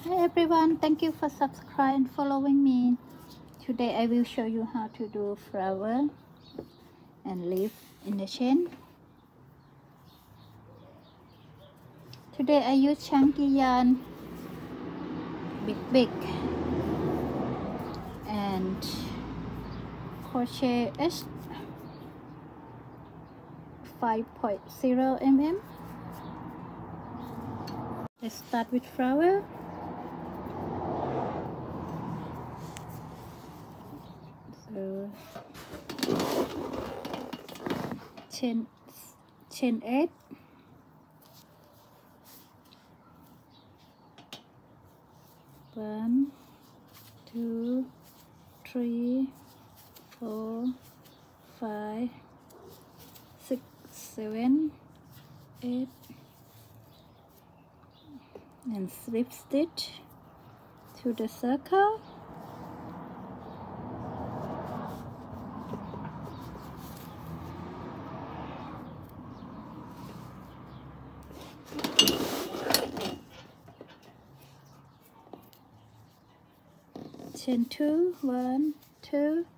Hi everyone, thank you for subscribing and following me. Today I will show you how to do flower and leaf in the chain. Today I use chunky yarn, big and crochet H 5.0 mm. Let's start with flower. So chain 8. One, 2, 3, 4, 5, 6, 7, 8, and slip stitch to the circle. Chain 2, 1, 2,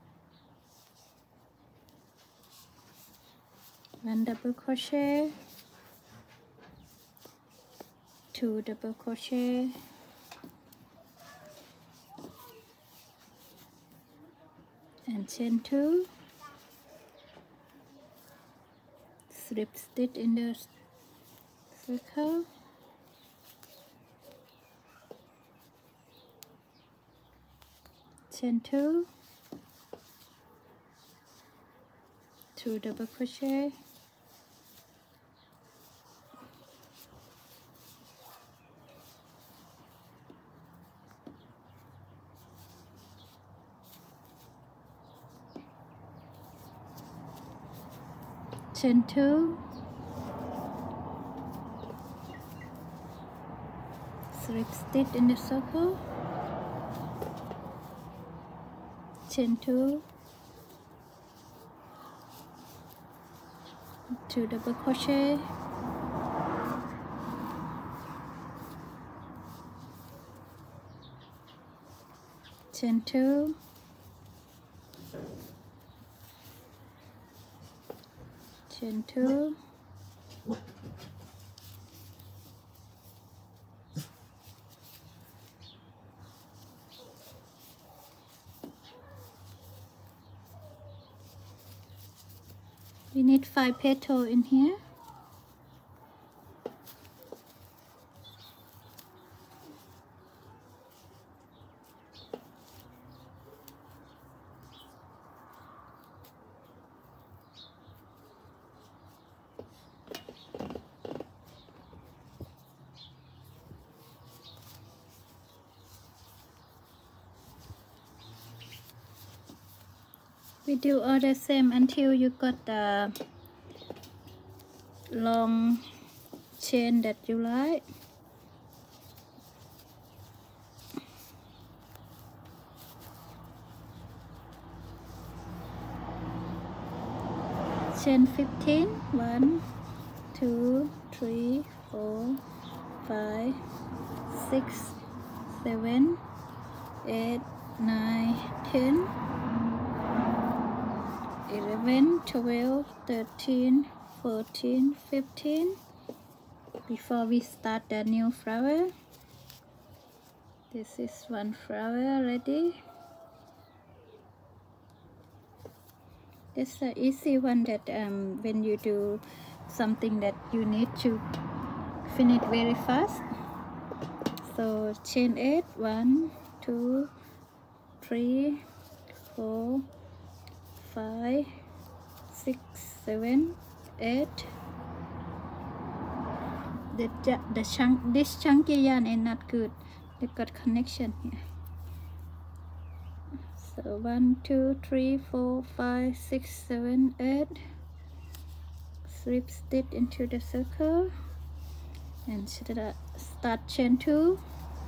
1 double crochet, 2 double crochet, and chain 2, slip stitch in the circle, chain 2, 2 double crochet, chain 2, slip stitch in the circle, chain 2, 2 double crochet, chain 2, chain 2, we need 5 petals in here. We do all the same until you got the long chain that you like. Chain 15, 1, 2, 3, 4, 5, 6, 7, 8, 9, 10, 11, 12, 13, 14, 15. Before we start the new flower, this is one flower ready. It's an easy one that when you do something that you need to finish very fast. So chain 8, 1, 2, 3, 4, 5, 6, 7, 8. This chunky yarn is not good. They got connection here. So 1, 2, 3, 4, 5, 6, 7, 8. Slip stitch into the circle and start chain 2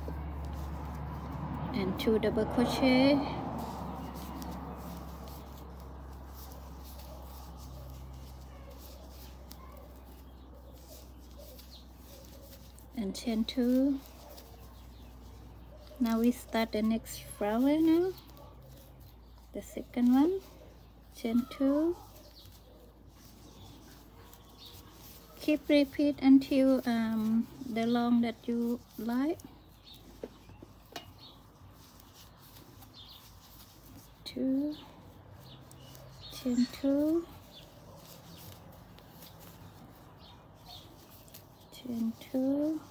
and 2 double crochet, and chain 2, Now we start the next flower now. The second one. Chain 2. Keep repeat until the long that you like. 2, chain 2, chain 2,